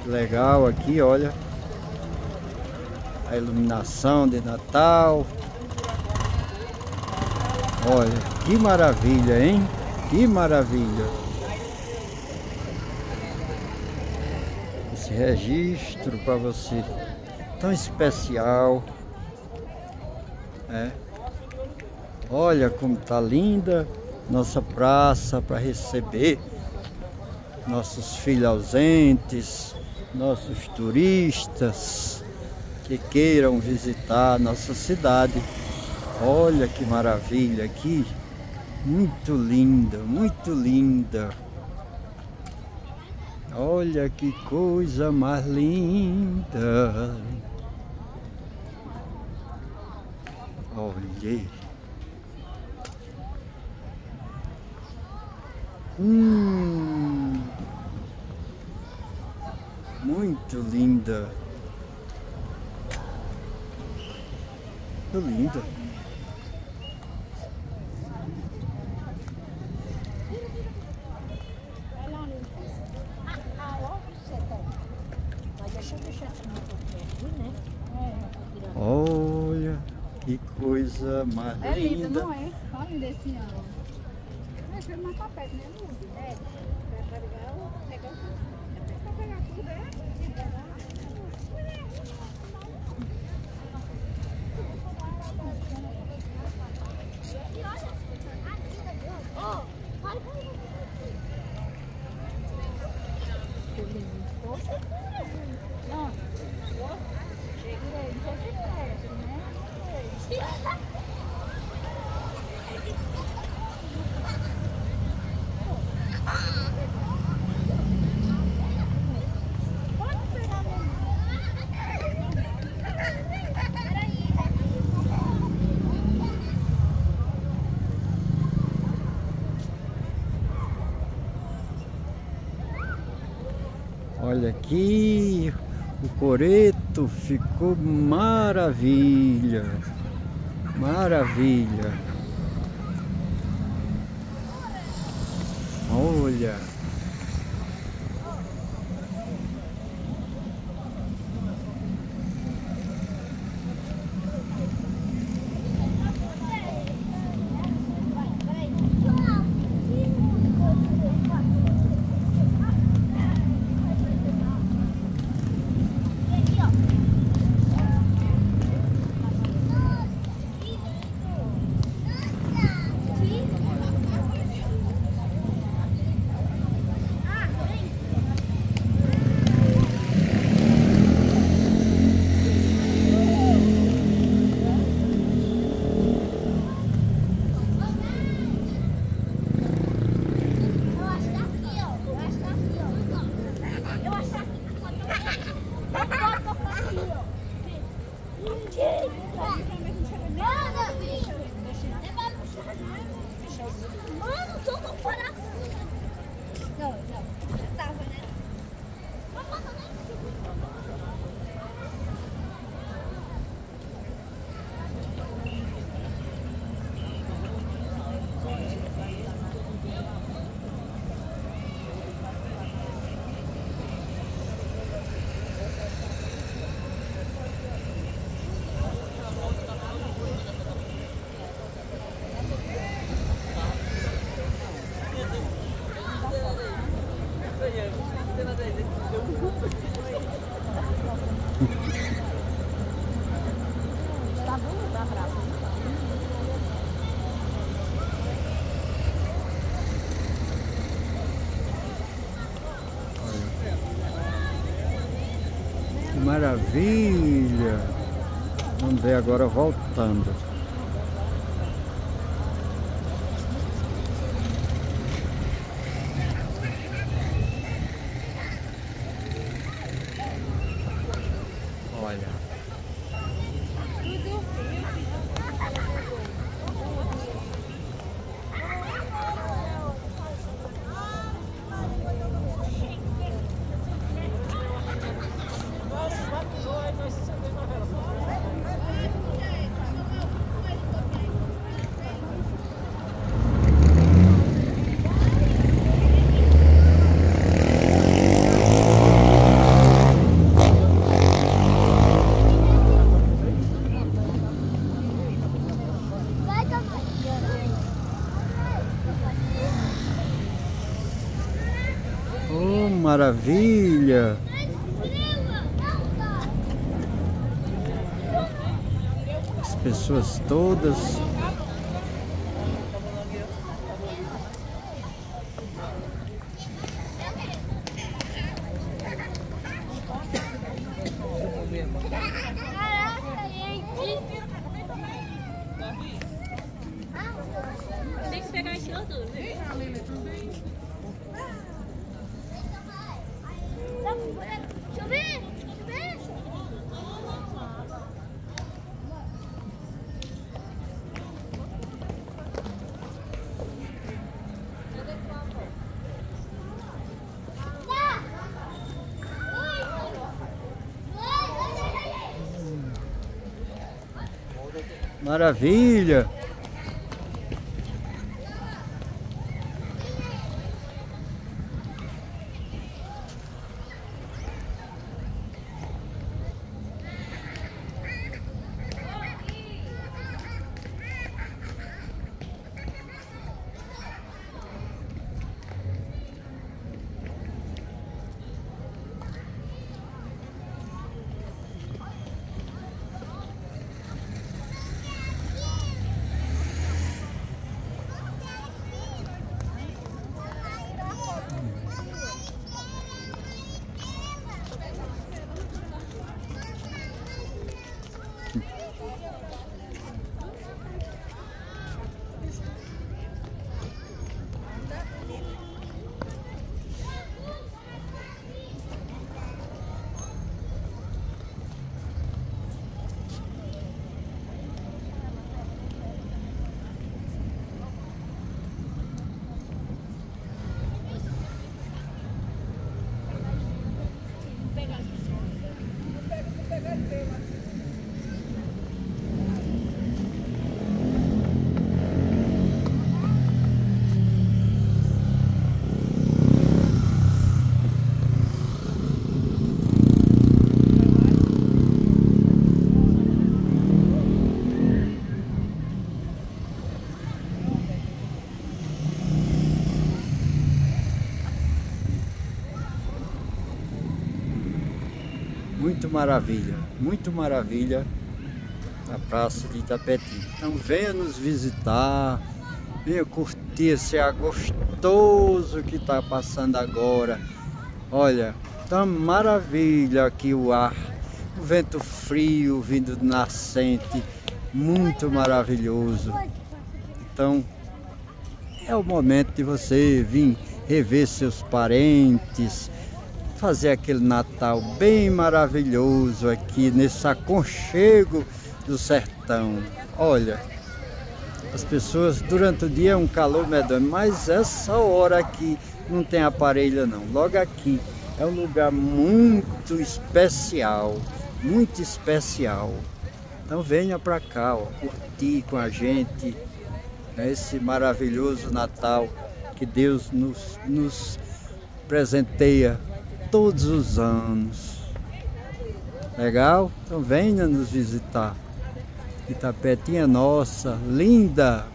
Que legal aqui, olha. A iluminação de Natal. Olha, que maravilha, hein? Que maravilha. Esse registro para você tão especial. Olha como tá linda nossa praça para receber nossos filhos ausentes, nossos turistas que queiram visitar nossa cidade. Olha que maravilha aqui, muito linda, muito linda. Olha que coisa mais linda. Olha. Muito linda. Muito linda. Olha que coisa mais linda. É lindo, não é? Olha desse ano. Mas foi mais papel, né? É. Pra pegar tudo, é? Olha aqui, o coreto ficou maravilha, maravilha. Olha. Mano, tô com o coração. Não, tava, né? Que maravilha! Vamos ver agora voltando. Olha. maravilha! As pessoas todas. Tem que pegar esse outro, né? Deixa eu ver. Maravilha! Muito maravilha a Praça de Itapetim. Então venha nos visitar, venha curtir esse ar gostoso que está passando agora. Olha, tá maravilha aqui o ar, o vento frio vindo do nascente, muito maravilhoso. Então é o momento de você vir rever seus parentes, fazer aquele Natal bem maravilhoso aqui nesse aconchego do sertão. Olha, as pessoas durante o dia é um calor medonho, mas essa hora aqui não tem aparelho não. Logo aqui é um lugar muito especial, muito especial. Então venha para cá, ó, curtir com a gente esse maravilhoso Natal que Deus nos presenteia todos os anos. Legal? Então venha nos visitar. Itapetim é nossa, linda!